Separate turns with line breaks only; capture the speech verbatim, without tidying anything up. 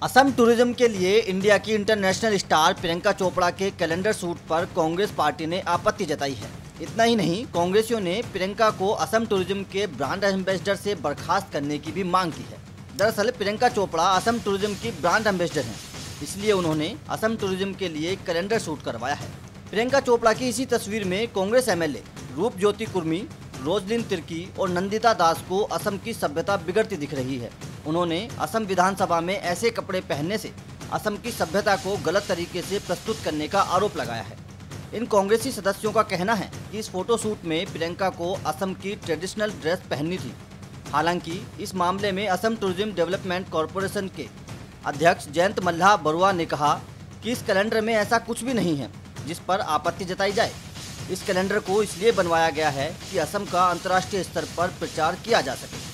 Assam tourism के लिए India की इंटरनेशनल स्टार प्रियंका चोपड़ा के कैलेंडर शूट पर कांग्रेस पार्टी ने आपत्ति जताई है। इतना ही नहीं, कांग्रेसियों ने प्रियंका को असम टूरिज्म के ब्रांड एम्बेसडर से बर्खास्त करने की भी मांग की है। दरअसल प्रियंका चोपड़ा असम टूरिज्म की ब्रांड एम्बेसडर हैं, इसलिए उन्होंने असम टूरिज्म के लिए कैलेंडर शूट करवाया है। प्रियंका चोपड़ा की इसी तस्वीर में कांग्रेस एमएलए रूप ज्योति कुर्मी, रोजलिन तिर्की और नंदिता दास को असम की सभ्यता बिगड़ती दिख रही है। उन्होंने असम विधानसभा में ऐसे कपड़े पहनने से असम की सभ्यता को गलत तरीके से प्रस्तुत करने का आरोप लगाया है। इन कांग्रेसी सदस्यों का कहना है कि इस फोटो शूट में प्रियंका को असम की ट्रेडिशनल ड्रेस पहननी थी। हालांकि इस मामले में असम टूरिज्म डेवलपमेंट कॉरपोरेशन के अध्यक्ष जयंत मल्लाह बरुआ ने कहा कि इस कैलेंडर में ऐसा कुछ भी नहीं है जिस पर आपत्ति जताई जाए। इस कैलेंडर को इसलिए बनवाया गया है कि असम का अंतर्राष्ट्रीय स्तर पर प्रचार किया जा सके।